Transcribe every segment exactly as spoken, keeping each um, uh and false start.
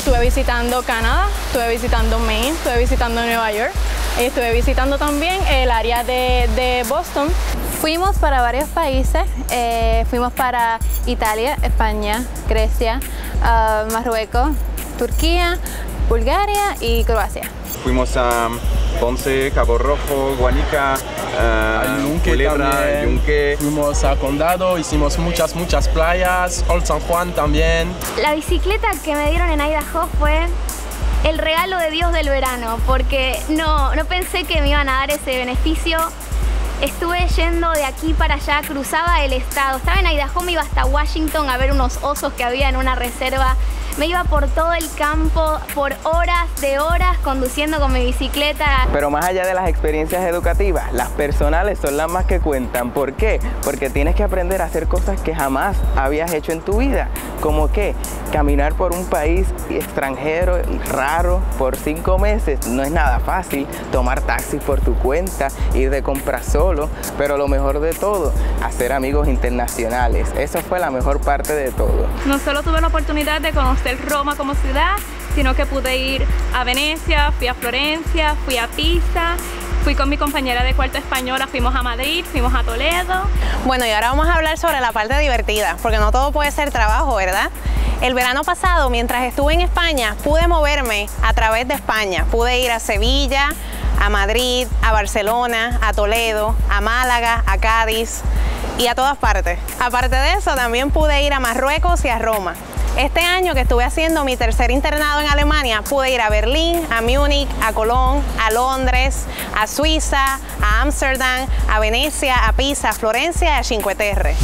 Estuve visitando Canadá, estuve visitando Maine, estuve visitando Nueva York y estuve visitando también el área de, de Boston. Fuimos para varios países, eh, fuimos para Italia, España, Grecia, uh, Marruecos, Turquía, Bulgaria y Croacia. Fuimos a Ponce, Cabo Rojo, Guanica, uh, Yunque Culebra, también. Yunque. Fuimos a Condado, hicimos muchas, muchas playas, Old San Juan también. La bicicleta que me dieron en Idaho fue el regalo de Dios del verano, porque no, no pensé que me iban a dar ese beneficio. Estuve yendo de aquí para allá, cruzaba el estado, estaba en Idaho, me iba hasta Washington a ver unos osos que había en una reserva. Me iba por todo el campo, por horas de horas, conduciendo con mi bicicleta. Pero más allá de las experiencias educativas, las personales son las más que cuentan. ¿Por qué? Porque tienes que aprender a hacer cosas que jamás habías hecho en tu vida. Como que caminar por un país extranjero y raro por cinco meses no es nada fácil. Tomar taxis por tu cuenta, ir de compras solo. Pero lo mejor de todo, hacer amigos internacionales. Eso fue la mejor parte de todo. No solo tuve la oportunidad de conocer Roma como ciudad, sino que pude ir a Venecia, fui a Florencia, fui a Pisa, fui con mi compañera de cuarto española, fuimos a Madrid, fuimos a Toledo. Bueno, y ahora vamos a hablar sobre la parte divertida, porque no todo puede ser trabajo, ¿verdad? El verano pasado, mientras estuve en España, pude moverme a través de España. Pude ir a Sevilla, a Madrid, a Barcelona, a Toledo, a Málaga, a Cádiz y a todas partes. Aparte de eso, también pude ir a Marruecos y a Roma. Este año que estuve haciendo mi tercer internado en Alemania, pude ir a Berlín, a Múnich, a Colón, a Londres, a Suiza, a Ámsterdam, a Venecia, a Pisa, a Florencia y a Cinque Terre.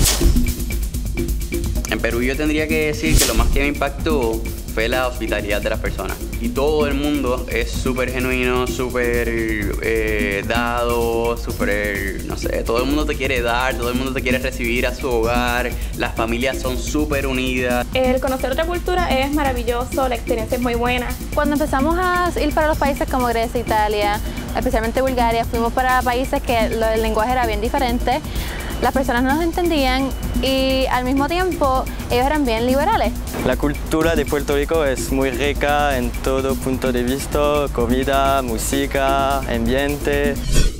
En Perú yo tendría que decir que lo más que me impactó fue la hospitalidad de las personas. Y todo el mundo es súper genuino, súper eh, dado, súper, no sé, todo el mundo te quiere dar, todo el mundo te quiere recibir a su hogar, las familias son súper unidas. El conocer otra cultura es maravilloso, la experiencia es muy buena. Cuando empezamos a ir para los países como Grecia, Italia, especialmente Bulgaria, fuimos para países que el lenguaje era bien diferente. Las personas no nos entendían y al mismo tiempo ellos eran bien liberales. La cultura de Puerto Rico es muy rica en todo punto de vista, comida, música, ambiente.